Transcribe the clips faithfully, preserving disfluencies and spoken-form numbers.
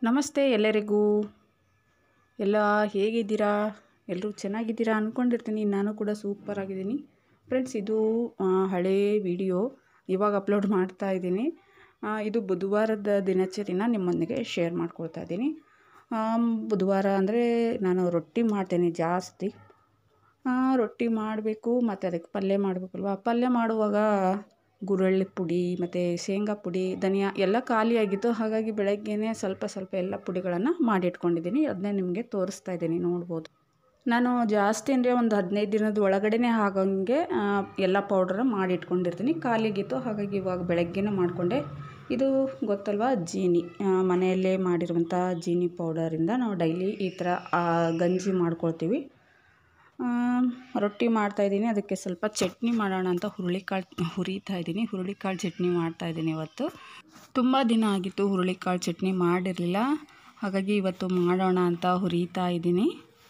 ನಮಸ್ತೆ ಎಲ್ಲರಿಗೂ. ಎಲ್ಲ ಹೇಗಿದ್ದೀರಾ? ಎಲ್ಲರೂ ಚೆನ್ನಾಗಿದ್ದೀರಾ ಅಂದ್ಕೊಂಡಿರ್ತೀನಿ. ನಾನು ಕೂಡ ಸೂಪರ್ ಆಗಿದ್ದೀನಿ ಫ್ರೆಂಡ್ಸ್. ಇದು ಹಳೇ ವಿಡಿಯೋ ಇವಾಗ ಅಪ್ಲೋಡ್ ಮಾಡ್ತಾ ಇದ್ದೀನಿ. ಇದು ಬುಧವಾರದ ದಿನಚರಿನ ನಿಮ್ಮೊಂದಿಗೆ ಶೇರ್ ಮಾಡ್ಕೊಳ್ತಾ ಇದ್ದೀನಿ. ಬುಧವಾರ ಅಂದರೆ ನಾನು ರೊಟ್ಟಿ ಮಾಡ್ತೇನೆ ಜಾಸ್ತಿ. ರೊಟ್ಟಿ ಮಾಡಬೇಕು ಮತ್ತು ಅದಕ್ಕೆ ಪಲ್ಯ ಮಾಡಬೇಕಲ್ವ. ಪಲ್ಯ ಮಾಡುವಾಗ ಗುರೆಳ್ಳಿ ಪುಡಿ ಮತ್ತು ಶೇಂಗಾ ಪುಡಿ, ಧನಿಯಾ ಎಲ್ಲ ಖಾಲಿಯಾಗಿತ್ತು. ಹಾಗಾಗಿ ಬೆಳಗ್ಗೆನೇ ಸ್ವಲ್ಪ ಸ್ವಲ್ಪ ಎಲ್ಲ ಪುಡಿಗಳನ್ನು ಮಾಡಿಟ್ಕೊಂಡಿದ್ದೀನಿ. ಅದನ್ನೇ ನಿಮಗೆ ತೋರಿಸ್ತಾ ಇದ್ದೀನಿ, ನೋಡ್ಬೋದು. ನಾನು ಜಾಸ್ತಿ ಅಂದರೆ ಒಂದು ಹದಿನೈದು ದಿನದ ಒಳಗಡೆ ಹಾಗಂಗೆ ಎಲ್ಲ ಪೌಡ್ರ್ ಮಾಡಿಟ್ಕೊಂಡಿರ್ತೀನಿ. ಖಾಲಿಯಾಗಿತ್ತು, ಹಾಗಾಗಿ ಇವಾಗ ಬೆಳಗ್ಗೆನೇ ಮಾಡಿಕೊಂಡೆ. ಇದು ಗೊತ್ತಲ್ವ, ಜೀನಿ, ಮನೆಯಲ್ಲೇ ಮಾಡಿರುವಂಥ ಜೀನಿ ಪೌಡರಿಂದ ನಾವು ಡೈಲಿ ಈ ಥರ ಗಂಜಿ ಮಾಡ್ಕೊಳ್ತೀವಿ. ರೊಟ್ಟಿ ಮಾಡ್ತಾಯಿದ್ದೀನಿ. ಅದಕ್ಕೆ ಸ್ವಲ್ಪ ಚಟ್ನಿ ಮಾಡೋಣ ಅಂತ ಹುರುಳಿಕಾಳು ಹುರಿತಾ ಇದ್ದೀನಿ. ಹುರುಳಿಕಾಳು ಚಟ್ನಿ ಮಾಡ್ತಾಯಿದ್ದೀನಿ ಇವತ್ತು. ತುಂಬ ದಿನ ಆಗಿತ್ತು ಹುರುಳಿಕಾಳು ಚಟ್ನಿ ಮಾಡಿರಲಿಲ್ಲ, ಹಾಗಾಗಿ ಇವತ್ತು ಮಾಡೋಣ ಅಂತ ಹುರಿತಾ ಇದ್ದೀನಿ.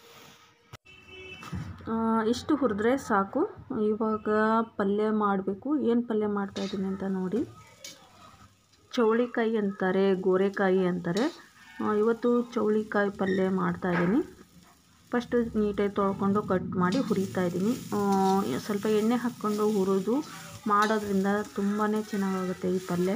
ಇಷ್ಟು ಹುರಿದ್ರೆ ಸಾಕು. ಇವಾಗ ಪಲ್ಯ ಮಾಡಬೇಕು. ಏನು ಪಲ್ಯ ಮಾಡ್ತಾಯಿದ್ದೀನಿ ಅಂತ ನೋಡಿ. ಚೌಳಿಕಾಯಿ ಅಂತಾರೆ, ಗೋರೆಕಾಯಿ ಅಂತಾರೆ. ಇವತ್ತು ಚೌಳಿಕಾಯಿ ಪಲ್ಯ ಮಾಡ್ತಾಯಿದ್ದೀನಿ. ಫಸ್ಟು ನೀಟಾಗಿ ತೊಳ್ಕೊಂಡು ಕಟ್ ಮಾಡಿ ಹುರಿತಾ ಇದ್ದೀನಿ. ಸ್ವಲ್ಪ ಎಣ್ಣೆ ಹಾಕ್ಕೊಂಡು ಹುರಿದು ಮಾಡೋದ್ರಿಂದ ತುಂಬಾ ಚೆನ್ನಾಗಾಗುತ್ತೆ ಈ ಪಲ್ಯ.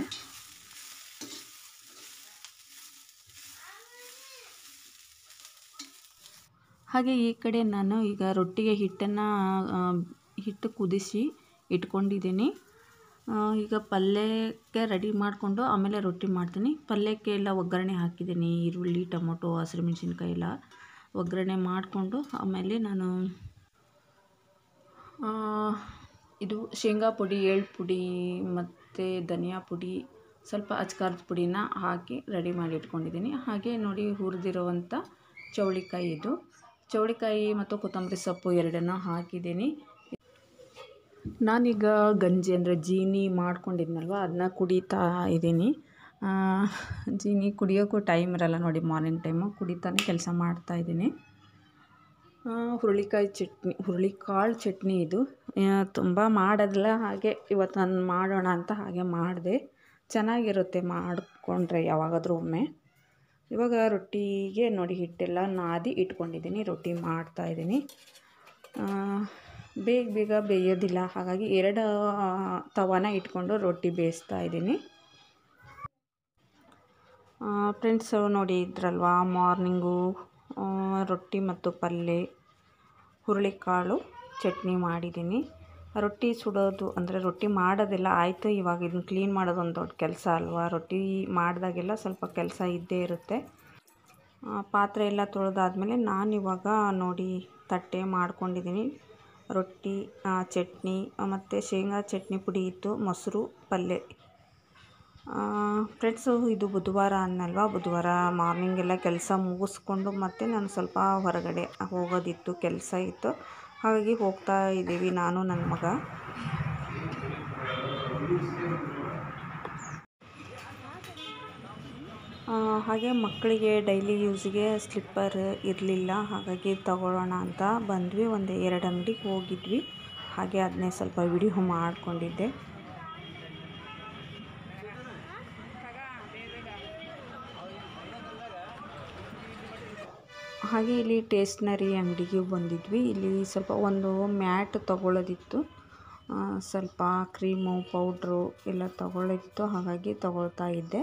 ಹಾಗೆ ಈ ಕಡೆ ನಾನು ಈಗ ರೊಟ್ಟಿಗೆ ಹಿಟ್ಟನ್ನು ಹಿಟ್ಟು ಕುದಿಸಿ ಇಟ್ಕೊಂಡಿದ್ದೀನಿ. ಈಗ ಪಲ್ಯಕ್ಕೆ ರೆಡಿ ಮಾಡಿಕೊಂಡು ಆಮೇಲೆ ರೊಟ್ಟಿ ಮಾಡ್ತೀನಿ. ಪಲ್ಯಕ್ಕೆ ಎಲ್ಲ ಒಗ್ಗರಣೆ ಹಾಕಿದ್ದೀನಿ. ಈರುಳ್ಳಿ, ಟೊಮೊಟೊ, ಹಸಿರು ಮೆಣಸಿನ್ಕಾಯಿ ಎಲ್ಲ ಒಗ್ಗರಣೆ ಮಾಡಿಕೊಂಡು ಆಮೇಲೆ ನಾನು ಇದು ಶೇಂಗಾ ಪುಡಿ, ಎಳ್ಳು ಪುಡಿ ಮತ್ತು ಧನಿಯಾ ಪುಡಿ, ಸ್ವಲ್ಪ ಅಚ್ಕಾರದ ಪುಡಿನ ಹಾಕಿ ರೆಡಿ ಮಾಡಿ ಇಟ್ಕೊಂಡಿದ್ದೀನಿ. ಹಾಗೆ ನೋಡಿ ಹುರಿದಿರುವಂಥ ಚೌಳಿಕಾಯಿ, ಇದು ಚೌಳಿಕಾಯಿ ಮತ್ತು ಕೊತ್ತಂಬರಿ ಸೊಪ್ಪು ಎರಡನ್ನೂ ಹಾಕಿದ್ದೀನಿ. ನಾನೀಗ ಗಂಜಿ ಅಂದರೆ ಜೀನಿ ಮಾಡ್ಕೊಂಡಿದ್ನಲ್ವ, ಅದನ್ನ ಕುಡಿತಾ ಇದ್ದೀನಿ. ಜೀನಿ ಕುಡಿಯೋಕ್ಕೂ ಟೈಮ್ ಇರಲ್ಲ ನೋಡಿ, ಮಾರ್ನಿಂಗ್ ಟೈಮು ಕುಡಿತಾನೆ ಕೆಲಸ ಮಾಡ್ತಾಯಿದ್ದೀನಿ. ಹುರುಳಿಕಾಯಿ ಚಟ್ನಿ, ಹುರುಳಿಕಾಳು ಚಟ್ನಿ ಇದು ತುಂಬ ಮಾಡೋದಿಲ್ಲ. ಹಾಗೆ ಇವತ್ತು ನಾನು ಮಾಡೋಣ ಅಂತ ಹಾಗೆ ಮಾಡಿದೆ. ಚೆನ್ನಾಗಿರುತ್ತೆ ಮಾಡಿಕೊಂಡ್ರೆ ಯಾವಾಗಾದರೂ ಒಮ್ಮೆ. ಇವಾಗ ರೊಟ್ಟಿಗೆ ನೋಡಿ ಹಿಟ್ಟೆಲ್ಲ ನಾದಿ ಇಟ್ಕೊಂಡಿದ್ದೀನಿ. ರೊಟ್ಟಿ ಮಾಡ್ತಾಯಿದ್ದೀನಿ. ಬೇಗ ಬೇಗ ಬೇಯೋದಿಲ್ಲ, ಹಾಗಾಗಿ ಎರಡು ತವಾನ ಇಟ್ಕೊಂಡು ರೊಟ್ಟಿ ಬೇಯಿಸ್ತಾ ಇದ್ದೀನಿ. ಫ್ರೆಂಡ್ಸ್ ನೋಡಿ ಇದ್ರಲ್ವ, ಮಾರ್ನಿಂಗು ರೊಟ್ಟಿ ಮತ್ತು ಪಲ್ಯ, ಹುರುಳಿಕಾಳು ಚಟ್ನಿ ಮಾಡಿದ್ದೀನಿ. ರೊಟ್ಟಿ ಸುಡೋದು ಅಂದರೆ ರೊಟ್ಟಿ ಮಾಡೋದೆಲ್ಲ ಆಯಿತು. ಇವಾಗ ಇದನ್ನ ಕ್ಲೀನ್ ಮಾಡೋದು ಒಂದು ದೊಡ್ಡ ಕೆಲಸ ಅಲ್ವಾ. ರೊಟ್ಟಿ ಮಾಡಿದಾಗೆಲ್ಲ ಸ್ವಲ್ಪ ಕೆಲಸ ಇದ್ದೇ ಇರುತ್ತೆ. ಪಾತ್ರೆ ಎಲ್ಲ ತೊಳೆದಾದ್ಮೇಲೆ ನಾನಿವಾಗ ನೋಡಿ ತಟ್ಟೆ ಮಾಡ್ಕೊಂಡಿದ್ದೀನಿ. ರೊಟ್ಟಿ, ಚಟ್ನಿ ಮತ್ತು ಶೇಂಗಾ ಚಟ್ನಿ ಪುಡಿ ಇತ್ತು, ಮೊಸರು, ಪಲ್ಯ. ಫ್ರೆಂಡ್ಸು ಇದು ಬುಧವಾರ ಅನ್ನಲ್ವ, ಬುಧವಾರ ಮಾರ್ನಿಂಗ್ ಎಲ್ಲ ಕೆಲಸ ಮುಗಿಸ್ಕೊಂಡು ಮತ್ತೆ ನಾನು ಸ್ವಲ್ಪ ಹೊರಗಡೆ ಹೋಗೋದಿತ್ತು, ಕೆಲಸ ಇತ್ತು. ಹಾಗಾಗಿ ಹೋಗ್ತಾ ಇದ್ದೀವಿ ನಾನು ನನ್ನ ಮಗ. ಹಾಗೆ ಮಕ್ಕಳಿಗೆ ಡೈಲಿ ಯೂಸಿಗೆ ಸ್ಲಿಪ್ಪರ್ ಇರಲಿಲ್ಲ, ಹಾಗಾಗಿ ತಗೊಳ್ಳೋಣ ಅಂತ ಬಂದ್ವಿ. ಒಂದು ಎರಡು ಅಂಗಡಿಗೆ ಹೋಗಿದ್ವಿ. ಹಾಗೆ ಅದನ್ನೇ ಸ್ವಲ್ಪ ವಿಡಿಯೋ ಮಾಡಿಕೊಂಡಿದ್ದೆ. ಹಾಗೆ ಇಲ್ಲಿ ಟೇಸ್ಟ್ನರಿ ಅಂಗಡಿಗೆ ಬಂದಿದ್ವಿ. ಇಲ್ಲಿ ಸ್ವಲ್ಪ ಒಂದು ಮ್ಯಾಟ್ ತೊಗೊಳ್ಳೋದಿತ್ತು, ಸ್ವಲ್ಪ ಕ್ರೀಮು, ಪೌಡ್ರು ಎಲ್ಲ ತೊಗೊಳ್ಳೋದಿತ್ತು. ಹಾಗಾಗಿ ತೊಗೊಳ್ತಾ ಇದ್ದೆ.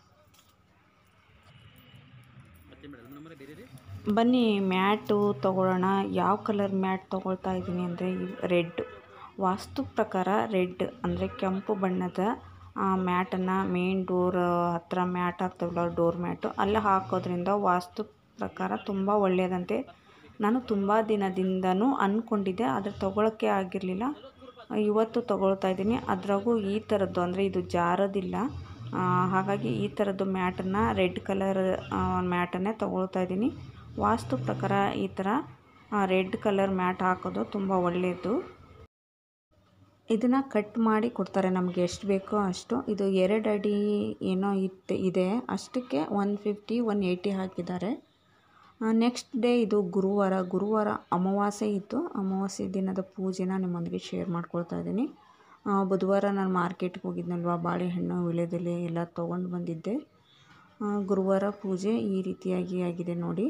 ಬನ್ನಿ ಮ್ಯಾಟು ತೊಗೊಳ್ಳೋಣ. ಯಾವ ಕಲರ್ ಮ್ಯಾಟ್ ತೊಗೊಳ್ತಾ ಇದ್ದೀನಿ ಅಂದರೆ ರೆಡ್. ವಾಸ್ತು ಪ್ರಕಾರ ರೆಡ್ ಅಂದರೆ ಕೆಂಪು ಬಣ್ಣದ ಮ್ಯಾಟನ್ನು ಮೇನ್ ಡೋರ್ ಹತ್ರ ಮ್ಯಾಟ್ ಹಾಕ್ತಾವಲ್ಲ, ಡೋರ್ ಮ್ಯಾಟು, ಅಲ್ಲ ಹಾಕೋದ್ರಿಂದ ವಾಸ್ತು ಪ್ರಕಾರ ತುಂಬ ಒಳ್ಳೆಯದಂತೆ. ನಾನು ತುಂಬ ದಿನದಿಂದನೂ ಅಂದ್ಕೊಂಡಿದ್ದೆ, ಆದರೆ ತೊಗೊಳಕ್ಕೆ ಆಗಿರಲಿಲ್ಲ. ಇವತ್ತು ತೊಗೊಳ್ತಾ ಇದ್ದೀನಿ. ಅದ್ರಾಗೂ ಈ ಥರದ್ದು ಅಂದರೆ ಇದು ಜಾರೋದಿಲ್ಲ, ಹಾಗಾಗಿ ಈ ಥರದ್ದು ಮ್ಯಾಟನ್ನು, ರೆಡ್ ಕಲರ್ ಮ್ಯಾಟನ್ನೇ ತೊಗೊಳ್ತಾ ಇದ್ದೀನಿ. ವಾಸ್ತು ಪ್ರಕಾರ ಈ ಥರ ರೆಡ್ ಕಲರ್ ಮ್ಯಾಟ್ ಹಾಕೋದು ತುಂಬ ಒಳ್ಳೆಯದು. ಇದನ್ನು ಕಟ್ ಮಾಡಿ ಕೊಡ್ತಾರೆ ನಮಗೆ ಎಷ್ಟು ಬೇಕೋ ಅಷ್ಟು. ಇದು ಎರಡು ಅಡಿ ಏನೋ ಇತ್ತು ಇದೆ, ಅಷ್ಟಕ್ಕೆ ಒನ್ ಫಿಫ್ಟಿ ಒನ್ ಏಯ್ಟಿ ಹಾಕಿದ್ದಾರೆ. ನೆಕ್ಸ್ಟ್ ಡೇ ಇದು ಗುರುವಾರ ಗುರುವಾರ ಅಮಾವಾಸ್ಯೆ ಇತ್ತು. ಅಮಾವಾಸ್ಯೆ ದಿನದ ಪೂಜೆನ ನಿಮ್ಮೊಂದಿಗೆ ಶೇರ್ ಮಾಡ್ಕೊಳ್ತಾ ಇದ್ದೀನಿ. ಬುಧವಾರ ನಾನು ಮಾರ್ಕೆಟ್ಗೆ ಹೋಗಿದ್ನಲ್ವ, ಬಾಳೆಹಣ್ಣು, ವೀಳ್ಯದೆಲೆ ಎಲ್ಲ ತೊಗೊಂಡು ಬಂದಿದ್ದೆ. ಗುರುವಾರ ಪೂಜೆ ಈ ರೀತಿಯಾಗಿ ಆಗಿದೆ ನೋಡಿ.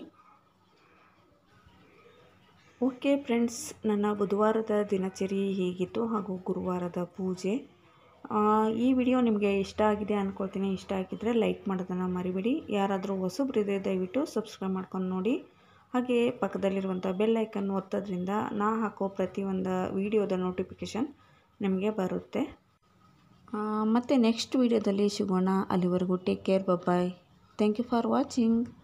ಓಕೆ ಫ್ರೆಂಡ್ಸ್, ನನ್ನ ಬುಧವಾರದ ದಿನಚರಿ ಹೇಗಿತ್ತು ಹಾಗೂ ಗುರುವಾರದ ಪೂಜೆ, ಈ ವಿಡಿಯೋ ನಿಮಗೆ ಇಷ್ಟ ಆಗಿದೆ ಅಂದ್ಕೊಳ್ತೀನಿ. ಇಷ್ಟ ಆಗಿದ್ದರೆ ಲೈಕ್ ಮಾಡೋದನ್ನು ಮರಿಬೇಡಿ. ಯಾರಾದರೂ ಹೊಸಬ್ರಿದ್ರೆ ದಯವಿಟ್ಟು ಸಬ್ಸ್ಕ್ರೈಬ್ ಮಾಡ್ಕೊಂಡು ನೋಡಿ. ಹಾಗೆ ಪಕ್ಕದಲ್ಲಿರುವಂಥ ಬೆಲ್ ಐಕನ್ ಒತ್ತೋದ್ರಿಂದ ನಾ ಹಾಕೋ ಪ್ರತಿಯೊಂದು ವಿಡಿಯೋದ ನೋಟಿಫಿಕೇಷನ್ ನಿಮಗೆ ಬರುತ್ತೆ. ಮತ್ತು ನೆಕ್ಸ್ಟ್ ವಿಡಿಯೋದಲ್ಲಿ ಸಿಗೋಣ. ಅಲ್ಲಿವರೆಗೂ take care, bye. Thank you for watching.